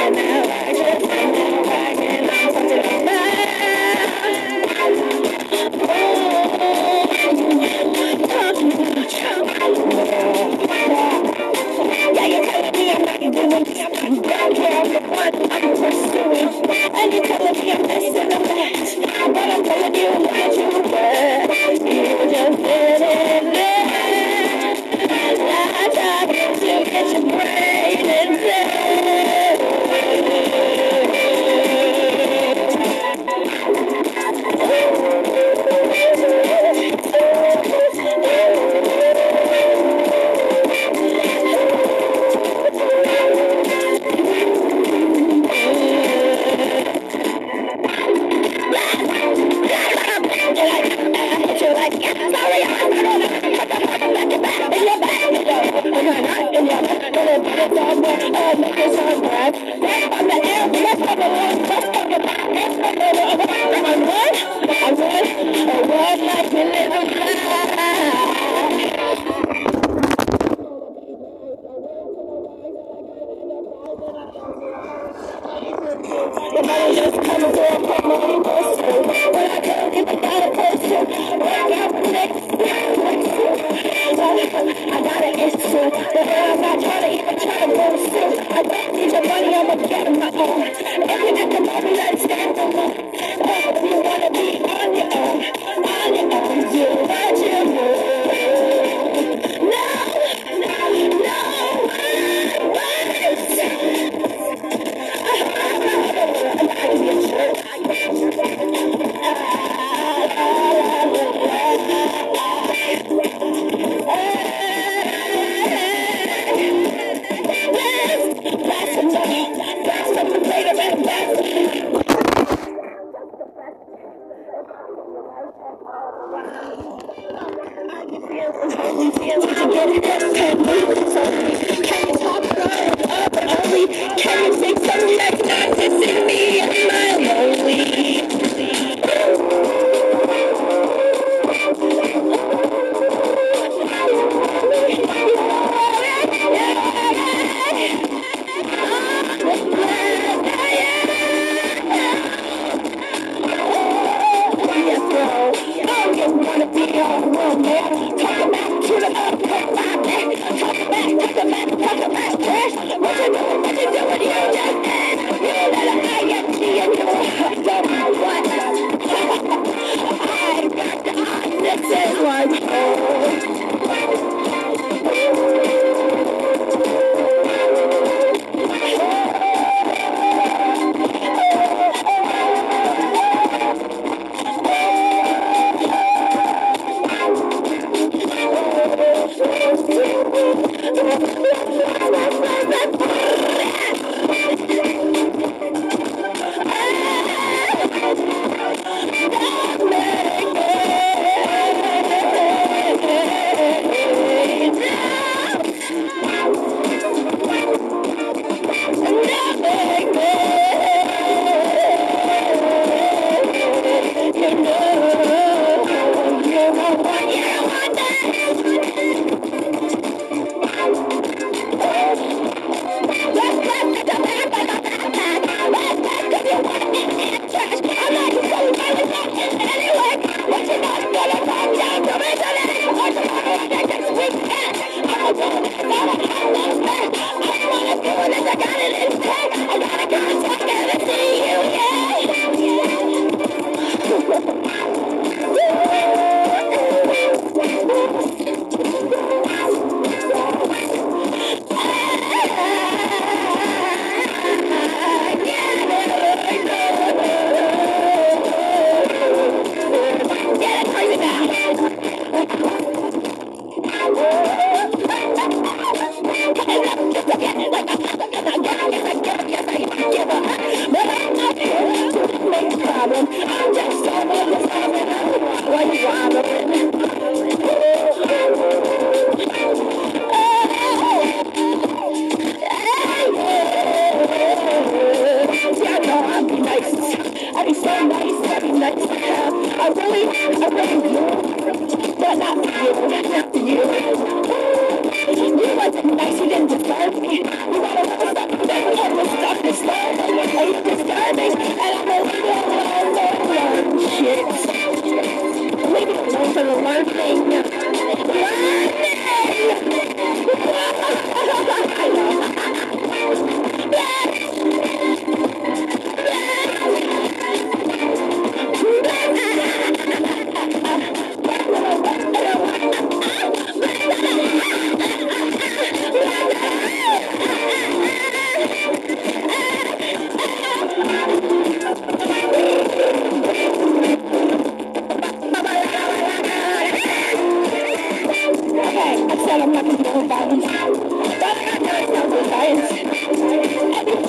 What you doing? What you doing? You just did. You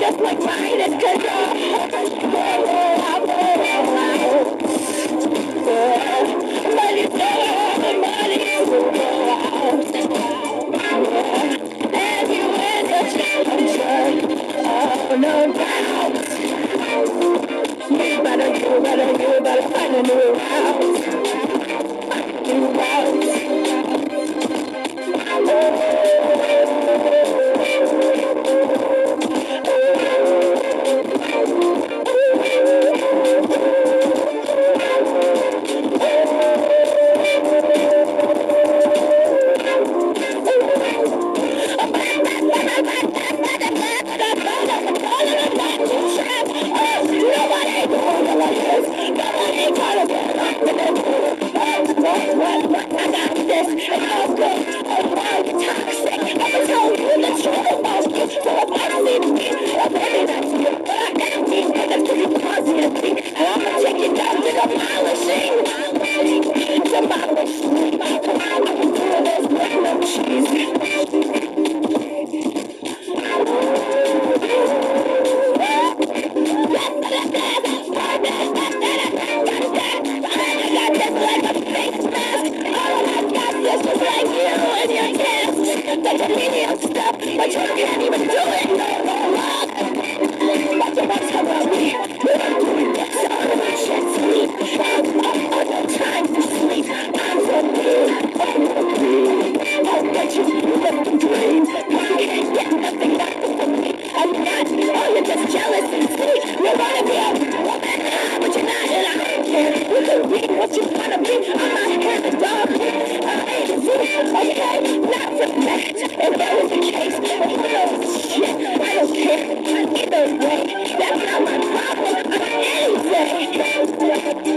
just like mine is control. Money's gone, money's gone. And you in the challenger. Oh, no doubt. You better find a new route. New route. But you can't even do it. But you must come on me. I'm doing this all of my shit sleep. I'm up on no time to sleep. I'm for me. I'll bet you live the dream. You can't get nothing back from me. I'm not. Oh, you're just jealous and sweet. You wanna be a woman, but you're not, and I don't care. You can be what you wanna be. I'm not here to dog. I ain't a fool. Okay, not for that. If that was the case, you know shit. I don't care. Either way, that's not my problem. I'm anything.